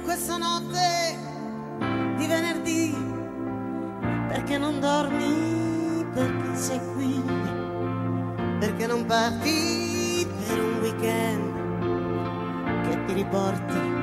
questa notte di venerdì, perché non dormi, perché sei qui, perché non parti per un weekend che ti riporti